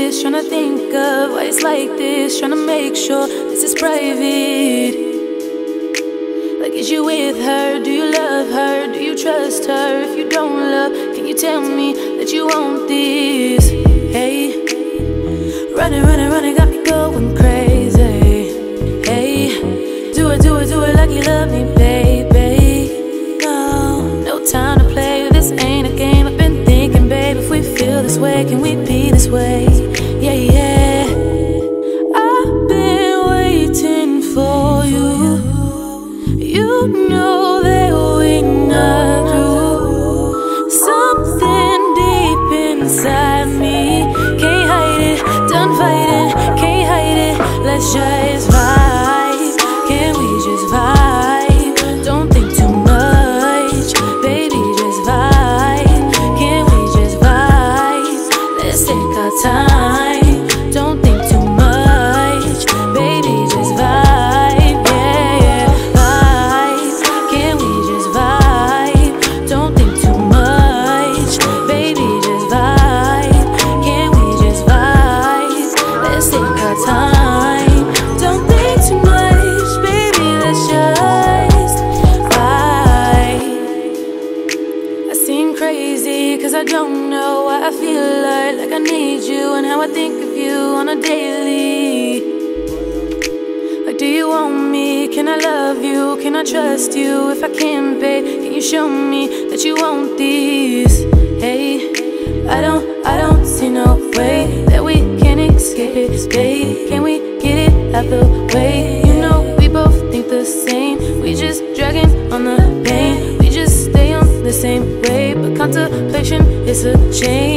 this, tryna think of why it's like this, tryna make sure this is private. Like, is you with her? Do you love her? Do you trust her? If you don't love, can you tell me that you want this? Hey, running, running, running, got me going crazy. Hey, do it, do it, do it like you love me, baby. No, no time to play, this ain't a game. I've been thinking, babe, if we feel this way, can we be this way? Yeah, yeah. I've been waiting for you. You know that we not through. Something deep inside me, can't hide it, done fighting, can't hide it. Let's just vibe, can we just vibe? Don't think too much, baby, just vibe. Can we just vibe? Let's take our time, don't think too much, baby, just vibe. Yeah, yeah, vibe. Can we just vibe? Don't think too much, baby, just vibe. Can we just vibe? Let's take our time, don't think too much, baby, let's just vibe. I seem crazy cause I don't know why I feel like I need you, and how I think of you on a daily. Like, do you want me? Can I love you? Can I trust you? If I can, babe, can you show me that you want these? Hey, I don't see no way that we can escape it, babe. Can we get it out the way? You know we both think the same. We just dragging on the pain. We just stay on the same way, but contemplation is a chain.